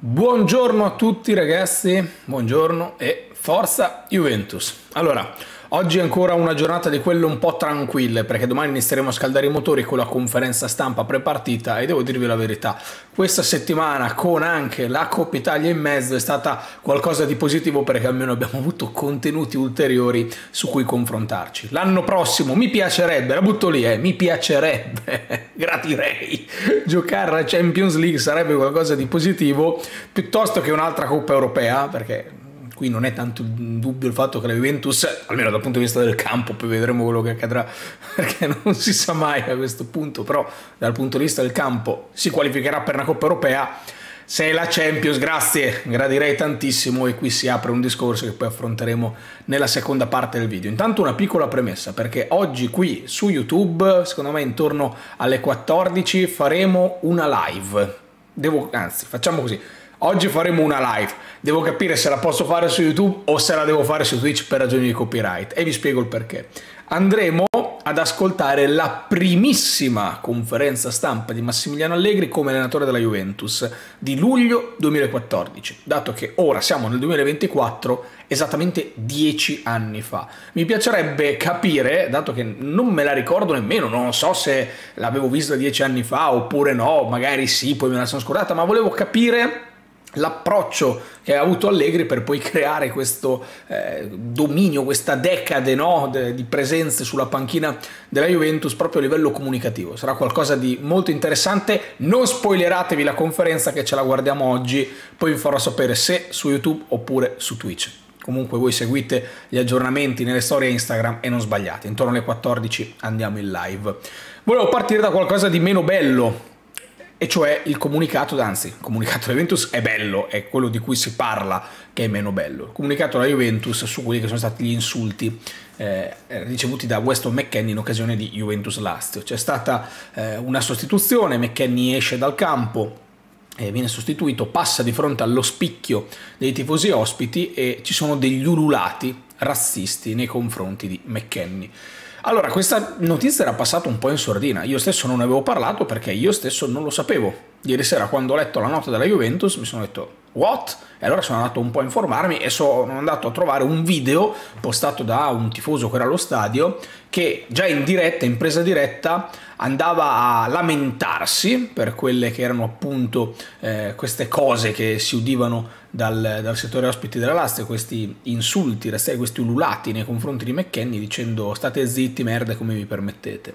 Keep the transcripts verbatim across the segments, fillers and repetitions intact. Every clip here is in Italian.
Buongiorno a tutti ragazzi, buongiorno e forza Juventus. Allora, oggi è ancora una giornata di quelle un po' tranquille perché domani inizieremo a scaldare i motori con la conferenza stampa prepartita e devo dirvi la verità, questa settimana con anche la Coppa Italia in mezzo è stata qualcosa di positivo perché almeno abbiamo avuto contenuti ulteriori su cui confrontarci. L'anno prossimo mi piacerebbe, la butto lì, eh, mi piacerebbe, gradirei, giocare alla Champions League sarebbe qualcosa di positivo piuttosto che un'altra Coppa Europea perché qui non è tanto in dubbio il fatto che la Juventus, almeno dal punto di vista del campo, poi vedremo quello che accadrà, perché non si sa mai a questo punto, però dal punto di vista del campo si qualificherà per una Coppa Europea. Se è la Champions, grazie, gradirei tantissimo e qui si apre un discorso che poi affronteremo nella seconda parte del video. Intanto una piccola premessa, perché oggi qui su YouTube, secondo me intorno alle quattordici, faremo una live. Devo, anzi, facciamo così. Oggi faremo una live, devo capire se la posso fare su YouTube o se la devo fare su Twitch per ragioni di copyright e vi spiego il perché. Andremo ad ascoltare la primissima conferenza stampa di Massimiliano Allegri come allenatore della Juventus di luglio duemilaquattordici, dato che ora siamo nel duemilaventiquattro, esattamente dieci anni fa. Mi piacerebbe capire, dato che non me la ricordo nemmeno, non so se l'avevo vista dieci anni fa oppure no, magari sì, poi me la sono scordata, ma volevo capire l'approccio che ha avuto Allegri per poi creare questo eh, dominio, questa decade no, de, di presenze sulla panchina della Juventus proprio a livello comunicativo. Sarà qualcosa di molto interessante, non spoileratevi la conferenza che ce la guardiamo oggi, poi vi farò sapere se su YouTube oppure su Twitch. Comunque voi seguite gli aggiornamenti nelle storie Instagram e non sbagliate, intorno alle quattordici andiamo in live. Volevo partire da qualcosa di meno bello, e cioè il comunicato, anzi, il comunicato della Juventus è bello, è quello di cui si parla che è meno bello. Il comunicato della Juventus su quelli che sono stati gli insulti eh, ricevuti da Weston McKennie in occasione di Juventus-Lazio. C'è stata eh, una sostituzione, McKennie esce dal campo, eh, viene sostituito, passa di fronte allo spicchio dei tifosi ospiti e ci sono degli ululati razzisti nei confronti di McKennie. Allora, questa notizia era passata un po' in sordina, io stesso non ne avevo parlato perché io stesso non lo sapevo. Ieri sera quando ho letto la nota della Juventus mi sono detto what? E allora sono andato un po' a informarmi e sono andato a trovare un video postato da un tifoso che era allo stadio che già in diretta, in presa diretta, andava a lamentarsi per quelle che erano appunto eh, queste cose che si udivano dal, dal settore ospiti della Lazio, questi insulti, questi ululati nei confronti di McKennie dicendo state zitti merda come vi permettete.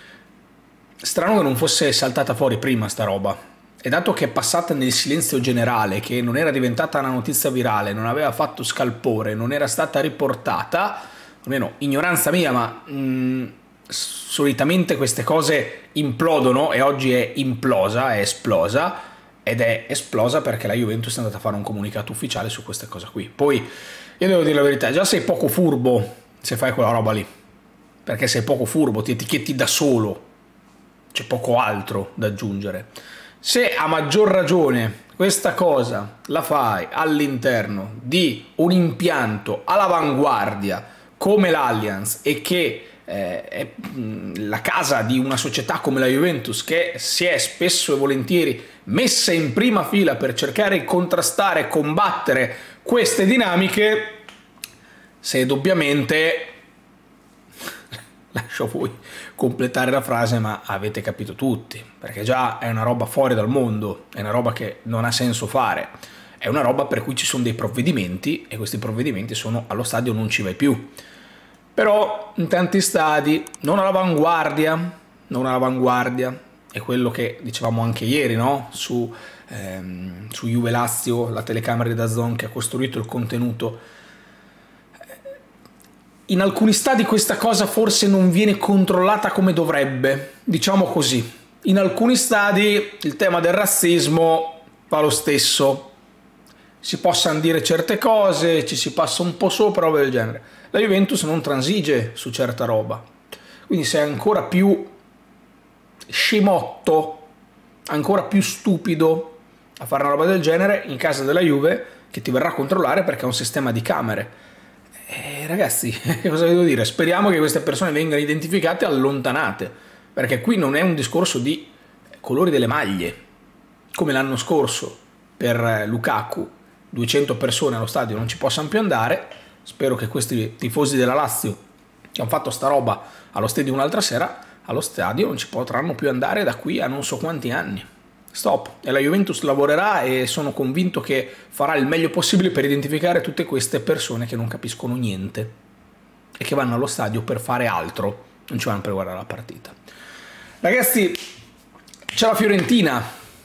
Strano che non fosse saltata fuori prima sta roba. E dato che è passata nel silenzio generale, che non era diventata una notizia virale, non aveva fatto scalpore, non era stata riportata, almeno ignoranza mia, ma mh, solitamente queste cose implodono e oggi è implosa, è esplosa, ed è esplosa perché la Juventus è andata a fare un comunicato ufficiale su questa cosa qui. Poi, io devo dire la verità, già sei poco furbo se fai quella roba lì, perché sei poco furbo, ti etichetti da solo, c'è poco altro da aggiungere. Se a maggior ragione questa cosa la fai all'interno di un impianto all'avanguardia come l'Allianz e che eh, è la casa di una società come la Juventus che si è spesso e volentieri messa in prima fila per cercare di contrastare e combattere queste dinamiche, se doppiamente lascio a voi completare la frase, ma avete capito tutti, perché già è una roba fuori dal mondo, è una roba che non ha senso fare, è una roba per cui ci sono dei provvedimenti e questi provvedimenti sono allo stadio non ci vai più. Però in tanti stadi, non all'avanguardia, non all'avanguardia, è quello che dicevamo anche ieri, no? Su, ehm, su Juve Lazio, la telecamera di DAZN che ha costruito il contenuto. In alcuni stadi questa cosa forse non viene controllata come dovrebbe, diciamo così. In alcuni stadi il tema del razzismo fa lo stesso. Si possano dire certe cose, ci si passa un po' sopra, roba del genere. La Juventus non transige su certa roba. Quindi sei ancora più scemotto, ancora più stupido a fare una roba del genere in casa della Juve che ti verrà a controllare perché ha un sistema di camere. Eh, ragazzi, cosa devo dire? Speriamo che queste persone vengano identificate e allontanate, perché qui non è un discorso di colori delle maglie, come l'anno scorso. per Lukaku, duecento persone allo stadio non ci possano più andare. Spero che questi tifosi della Lazio che hanno fatto sta roba allo stadio un'altra sera, allo stadio non ci potranno più andare da qui a non so quanti anni. Stop. E la Juventus lavorerà e sono convinto che farà il meglio possibile per identificare tutte queste persone che non capiscono niente e che vanno allo stadio per fare altro, non ci vanno per guardare la partita. Ragazzi, c'è la Fiorentina.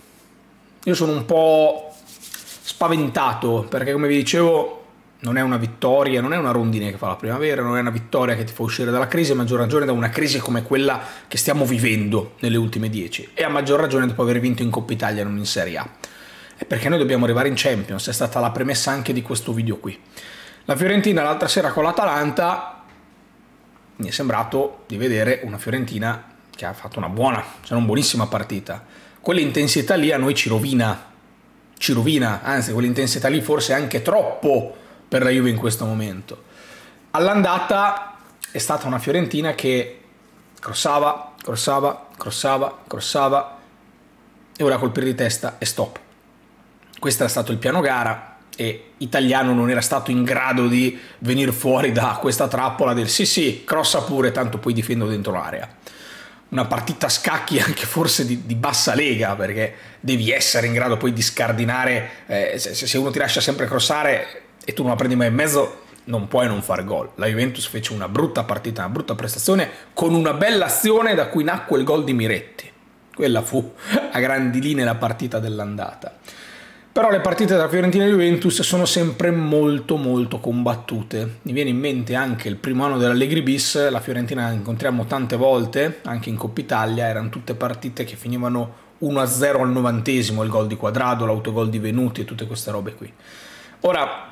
Io sono un po' spaventato perché, come vi dicevo, non è una vittoria, non è una rondine che fa la primavera, non è una vittoria che ti fa uscire dalla crisi, a maggior ragione da una crisi come quella che stiamo vivendo nelle ultime dieci, e a maggior ragione dopo aver vinto in Coppa Italia e non in Serie A. È perché noi dobbiamo arrivare in Champions, è stata la premessa anche di questo video qui. La Fiorentina l'altra sera con l'Atalanta mi è sembrato di vedere una Fiorentina che ha fatto una buona, se non buonissima partita. Quell'intensità lì a noi ci rovina, ci rovina, anzi quell'intensità lì forse anche troppo per la Juve in questo momento. All'andata è stata una Fiorentina che crossava, crossava, crossava, crossava e ora colpire di testa e stop. Questo era stato il piano gara e Italiano non era stato in grado di venire fuori da questa trappola del sì sì, crossa pure, tanto poi difendo dentro l'area. Una partita a scacchi anche forse di, di bassa lega, perché devi essere in grado poi di scardinare, eh, se, se uno ti lascia sempre crossare e tu non la prendi mai in mezzo, non puoi non fare gol. La Juventus fece una brutta partita, una brutta prestazione, con una bella azione da cui nacque il gol di Miretti. Quella fu a grandi linee la partita dell'andata. Però le partite tra Fiorentina e Juventus sono sempre molto molto combattute. Mi viene in mente anche il primo anno dell'Allegri bis, la Fiorentina la incontriamo tante volte, anche in Coppa Italia, erano tutte partite che finivano uno a zero al novantesimo, il gol di Quadrado, l'autogol di Venuti e tutte queste robe qui. Ora,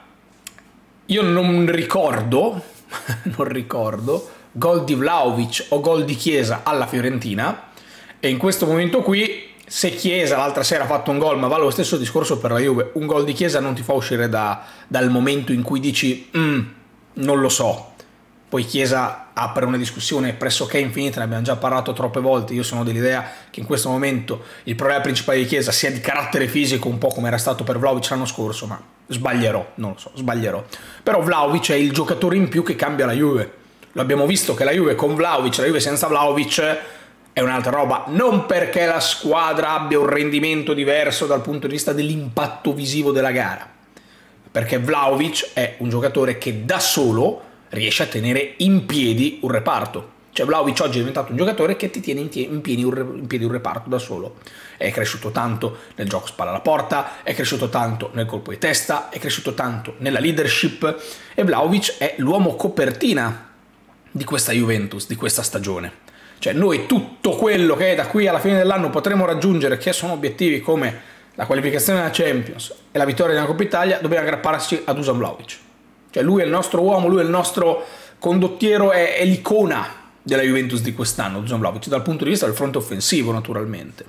io non ricordo, non ricordo, gol di Vlahovic o gol di Chiesa alla Fiorentina, e in questo momento qui, se Chiesa l'altra sera ha fatto un gol, ma vale lo stesso discorso per la Juve, un gol di Chiesa non ti fa uscire da, dal momento in cui dici mm, non lo so. Poi Chiesa apre una discussione pressoché infinita, ne abbiamo già parlato troppe volte. Io sono dell'idea che in questo momento il problema principale di Chiesa sia di carattere fisico, un po' come era stato per Vlahovic l'anno scorso, ma sbaglierò, non lo so, sbaglierò. Però Vlahovic è il giocatore in più che cambia la Juve. Lo abbiamo visto che la Juve con Vlahovic, la Juve senza Vlahovic è un'altra roba, non perché la squadra abbia un rendimento diverso dal punto di vista dell'impatto visivo della gara, perché Vlahovic è un giocatore che da solo riesce a tenere in piedi un reparto. Cioè Vlahovic oggi è diventato un giocatore che ti tiene in piedi un, in piedi un reparto da solo. È cresciuto tanto nel gioco spalla alla porta, è cresciuto tanto nel colpo di testa, è cresciuto tanto nella leadership, e Vlahovic è l'uomo copertina di questa Juventus, di questa stagione. Cioè noi tutto quello che da qui alla fine dell'anno potremo raggiungere, che sono obiettivi come la qualificazione della Champions e la vittoria della Coppa Italia, dobbiamo aggrapparci a Dusan Vlahovic. Cioè lui è il nostro uomo, lui è il nostro condottiero, è, è l'icona della Juventus di quest'anno, Dusan Vlahovic, dal punto di vista del fronte offensivo naturalmente.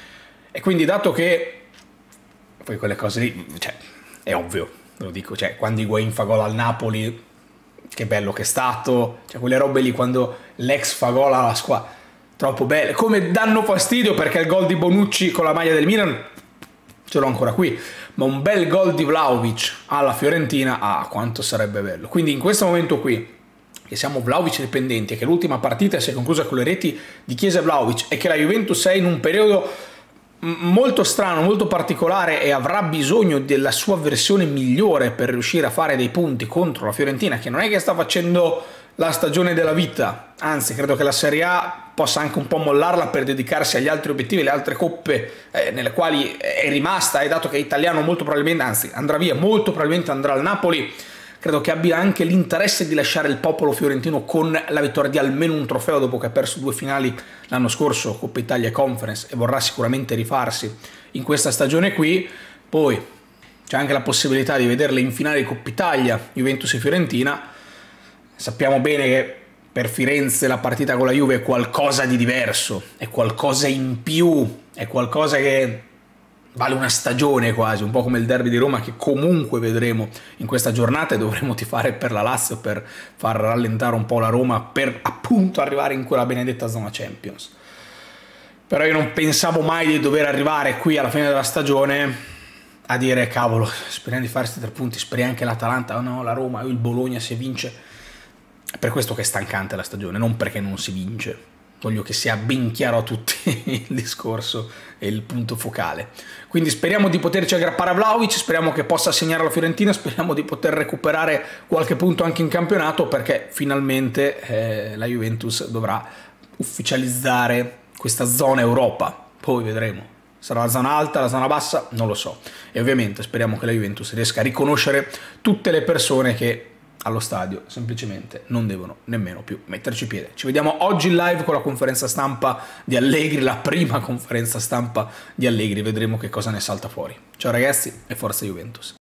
E quindi, dato che poi quelle cose lì, cioè è ovvio, ve lo dico, cioè quando Higuain fa gol al Napoli, che bello che è stato, cioè quelle robe lì quando l'ex fa gol alla squadra, troppo belle, come danno fastidio perché il gol di Bonucci con la maglia del Milan ce l'ho ancora qui, ma un bel gol di Vlahovic alla Fiorentina, ah quanto sarebbe bello. Quindi in questo momento qui, che siamo Vlahovic dipendenti e che l'ultima partita si è conclusa con le reti di Chiesa e Vlahovic, e che la Juventus è in un periodo molto strano, molto particolare, e avrà bisogno della sua versione migliore per riuscire a fare dei punti contro la Fiorentina, che non è che sta facendo la stagione della vita, anzi credo che la Serie A possa anche un po' mollarla per dedicarsi agli altri obiettivi, alle altre coppe eh, nelle quali è rimasta, e dato che è italiano molto probabilmente, anzi andrà via, molto probabilmente andrà al Napoli, credo che abbia anche l'interesse di lasciare il popolo fiorentino con la vittoria di almeno un trofeo, dopo che ha perso due finali l'anno scorso, Coppa Italia e Conference, e vorrà sicuramente rifarsi in questa stagione qui. Poi c'è anche la possibilità di vederle in finale di Coppa Italia, Juventus e Fiorentina. Sappiamo bene che per Firenze la partita con la Juve è qualcosa di diverso, è qualcosa in più, è qualcosa che vale una stagione quasi, un po' come il derby di Roma, che comunque vedremo in questa giornata, e dovremo tifare per la Lazio per far rallentare un po' la Roma, per appunto arrivare in quella benedetta zona Champions. Però io non pensavo mai di dover arrivare qui alla fine della stagione a dire cavolo, speriamo di fare questi tre punti, speriamo anche l'Atalanta, oh no, la Roma, il Bologna se vince. È per questo che è stancante la stagione, non perché non si vince. Voglio che sia ben chiaro a tutti il discorso e il punto focale. Quindi speriamo di poterci aggrappare a Vlahovic, speriamo che possa segnare la Fiorentina, speriamo di poter recuperare qualche punto anche in campionato, perché finalmente eh, la Juventus dovrà ufficializzare questa zona Europa. Poi vedremo. Sarà la zona alta, la zona bassa? Non lo so. E ovviamente speriamo che la Juventus riesca a riconoscere tutte le persone che allo stadio semplicemente non devono nemmeno più metterci piede. Ci vediamo oggi in live con la conferenza stampa di Allegri, la prima conferenza stampa di Allegri, vedremo che cosa ne salta fuori. Ciao ragazzi e forza Juventus.